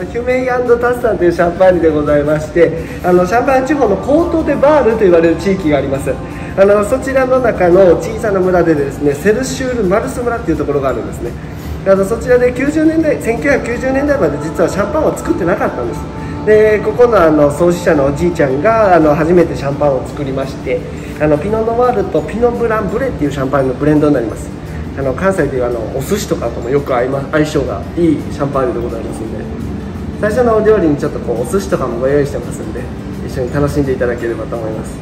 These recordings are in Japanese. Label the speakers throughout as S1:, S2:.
S1: ヒュメイ&タッサンというシャンパーニュでございまして、シャンパーニュ地方のコートデバールと言われる地域があります。そちらの中の小さな村でですね、セルシュール・マルス村っていうところがあるんですね。そちらで1990年代まで実はシャンパンを作ってなかったんです。でここの創始者のおじいちゃんが初めてシャンパンを作りまして、ピノノワールとピノブランブレっていうシャンパンのブレンドになります。関西でいうお寿司とかともよく相性がいいシャンパーニュでございますので、最初のお料理にちょっとお寿司とかもご用意してますんで、一緒に楽しんでいただければと思います。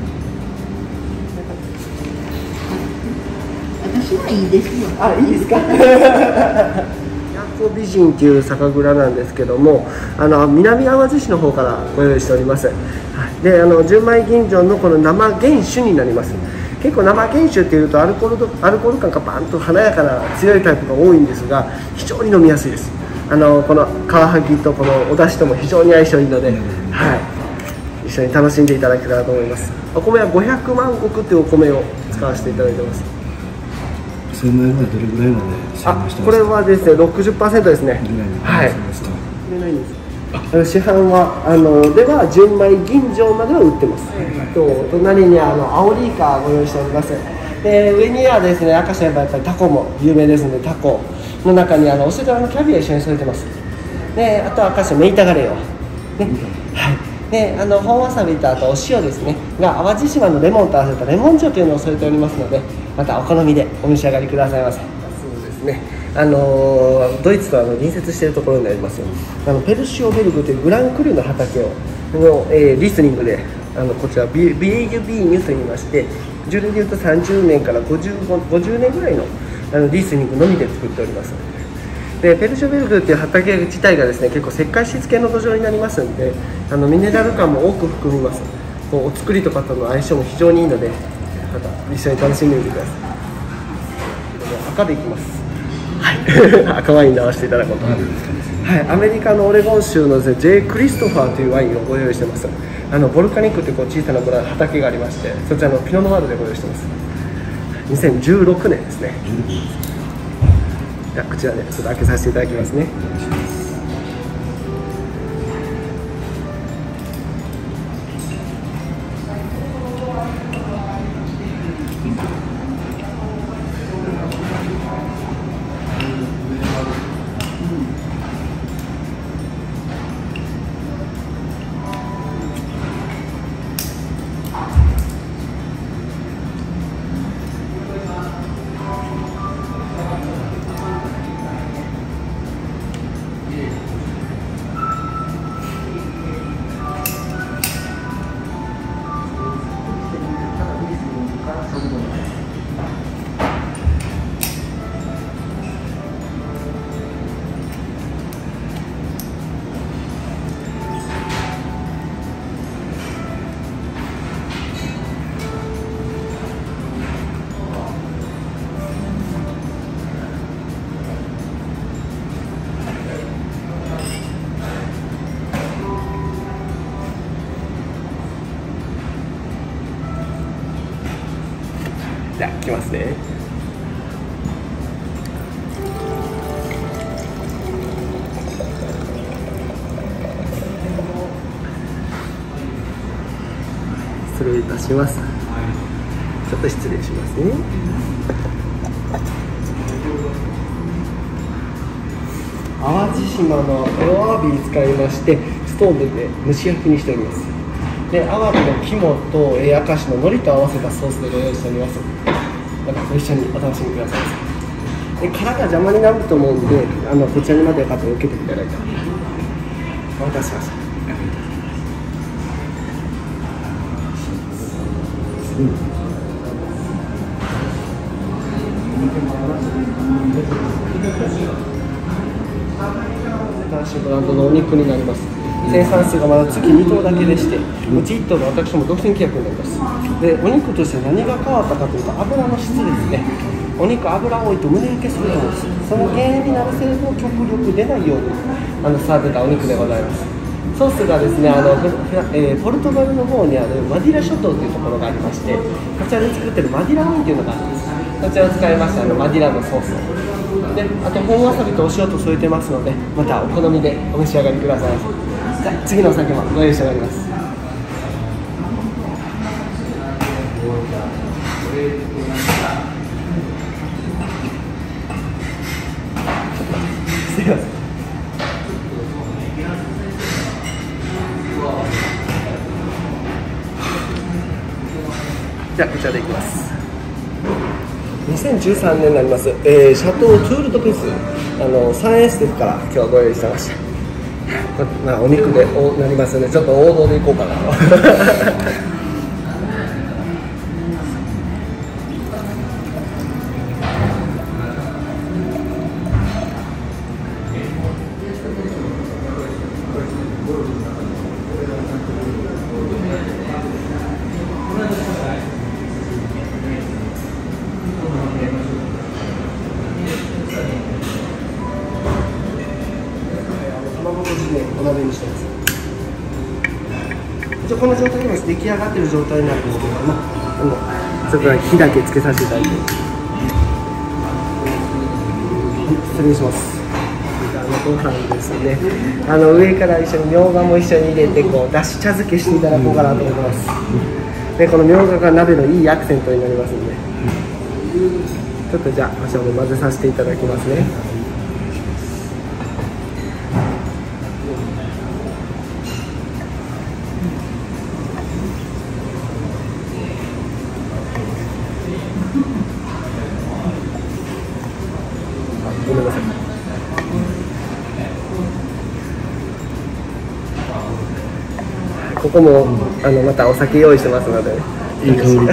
S2: 私はいいですよ。
S1: あ、いいですか。都美人という酒蔵なんですけども、南淡路市の方からご用意しております。で純米吟醸のこの生原酒になります。結構生原酒っていうとアルコール感がバンと華やかな強いタイプが多いんですが、非常に飲みやすいです。このカワハギとこのお出汁とも非常に相性いいので、はい、一緒に楽しんでいただけたらと思います。お米は500万石というお米を使わせていただいてます。
S3: 精米はどれぐらいまで精米してますか？
S1: これはですね 60% ですね。はい。市販はでは純米吟醸までは売ってます。隣にアオリイカご用意しております。で上にはですね、明石はやっぱりタコも有名ですので、タコの中にお世話のキャビア一緒に添えてます。であとは明石はメイタガレオ、ね、はい。で本わさびとあとお塩ですねが淡路島のレモンと合わせたレモン塩というのを添えておりますので、またお好みでお召し上がりくださいませ。そうですね、ドイツと隣接しているところになります。ペルシオベルグというグランクルの畑をリスニングでこちらビエユビーニュといいまして、樹齢でいうと30年から50年ぐらいのリスニングのみで作っております。でペルショベルグっていう畑自体がですね、結構石灰質系の土壌になりますので、ミネラル感も多く含みます。お作りとかとの相性も非常にいいので、また一緒に楽しんでみてください。赤でいきます。はい、赤ワインで合わせていただこうと思います。はい、アメリカのオレゴン州のですね、J. クリストファーというワインをご用意してます。ボルカニックという小さな畑がありまして、そちらのピノノワールでご用意してます。2016年ですね。こちらでちょっと開けさせていただきますね。じゃあ来ますね。失礼いたします。ちょっと失礼しますね。淡路島の黒アワビ使いまして、ストーブで蒸し焼きにしております。でアワビの肝と明石の海苔と合わせたソースでご用意しております。またご一緒にお楽しみください。で殻が邪魔になると思うんで、こちらにまでよかったら受けていただいてお待たせしました。新しいブランドのお肉になります。生産数がまだ月2頭だけでして、うち1頭の私も独占契約になります。でお肉として何が変わったかというと、油の質ですね。お肉油多いと胸焼けすると思うんです。その原因になる成分を極力出ないように育てたお肉でございます。ソースがですね、ポルトガルの方にあるマディラ諸島というところがありまして、こちらで作ってるマディラワインというのがあるんです。こちらを使いましたマディラのソースをで、あと本わさびとお塩と添えてますので、またお好みでお召し上がりください。じゃあ次のお酒もご用意しております。すいません。じゃあこちらでいきます。2013年になります、シャトー・トゥール・ド・ピス3エステフから今日はご用意してました。まあ、お肉でなりますので、ちょっと王道でいこうかなとお鍋にしてます。一応この状態で出来上がっている状態なんですけれども、ちょっと火だけつけさせていただいて、失礼します。ご飯ですね、上から一緒にみょうがも一緒に入れてだし茶漬けしていただこうかなと思います。でこのみょうがが鍋のいいアクセントになりますので、ちょっとじゃあこちらも混ぜさせていただきますね。ごめんなさい。ここもまたお酒用意してますので、
S3: いい香り。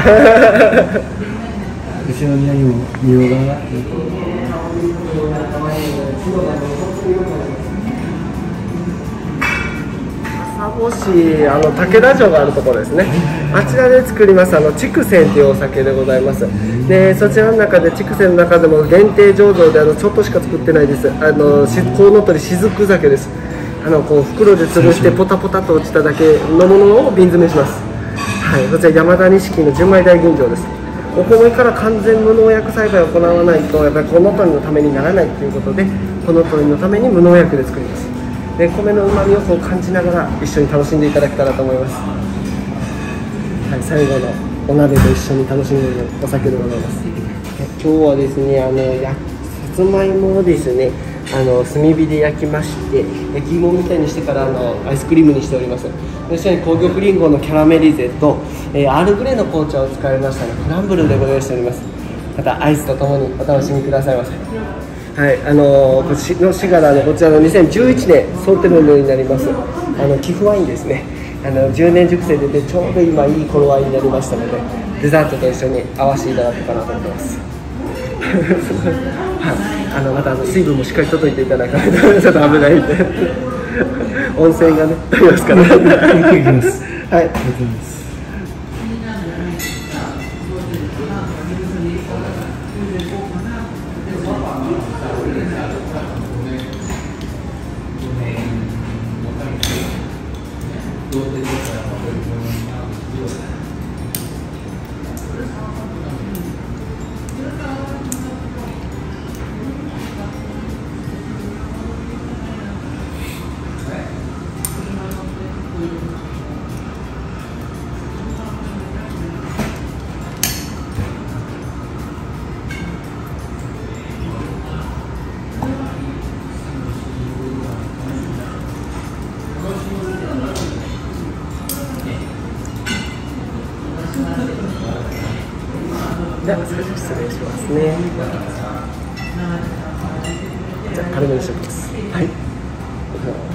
S3: 後ろにもみょうがが。
S1: 朝来市武田城があるところですね。あちらで作ります筑前というお酒でございます。でそちらの中で筑前の中でも限定醸造でちょっとしか作ってないです。コウノトリ雫酒です。袋で潰してポタポタと落ちただけのものを瓶詰めします。はい、こちら山田錦の純米大吟醸です。お米から完全無農薬栽培を行わないとやっぱりコウノトリのためにならないということで、コウノトリのために無農薬で作ります。で米のうまみを感じながら一緒に楽しんでいただけたらと思います。はい、最後のお鍋と一緒に楽しめるお酒でございます。今日はですねさつまいもをですね炭火で焼きまして、焼き芋みたいにしてからアイスクリームにしております。そして紅玉りんごのキャラメリゼと、アールグレーの紅茶を使いましたクランブルでご用意しております。またアイスとともにお楽しみくださいませ。はい、シガラのこちらの2011年ソーテルのになります。寄付ワインですね。10年熟成でちょうど今いい頃合いになりましたので、デザートと一緒に合わせていただこうかなと思ってます。はい、また水分もしっかりとっといていただかないとちょっと危ないんで温泉がねありますからはい、ありがとうございます。じゃあ少し失礼しますね。じゃあ軽めにしておきます。はい。